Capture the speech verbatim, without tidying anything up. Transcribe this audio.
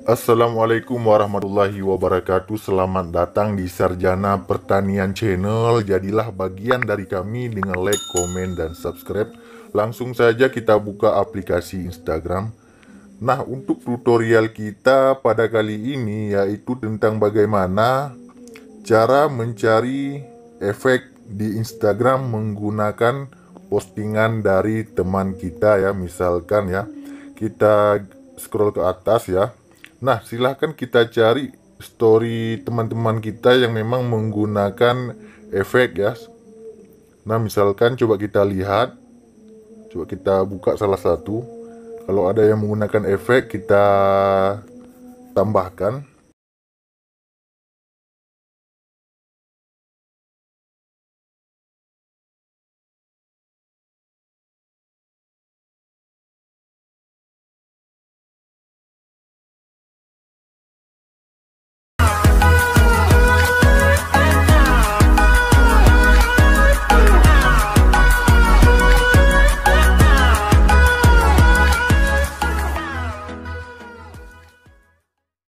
Assalamualaikum warahmatullahi wabarakatuh. Selamat datang di Sarjana Pertanian Channel. Jadilah bagian dari kami dengan like, komen, dan subscribe. Langsung saja kita buka aplikasi Instagram. Nah, untuk tutorial kita pada kali ini yaitu tentang bagaimana cara mencari efek di Instagram menggunakan postingan dari teman kita ya. Misalkan ya, kita scroll ke atas ya. Nah, silahkan kita cari story teman-teman kita yang memang menggunakan efek ya. Nah, misalkan coba kita lihat, coba kita buka salah satu. Kalau ada yang menggunakan efek, kita tambahkan.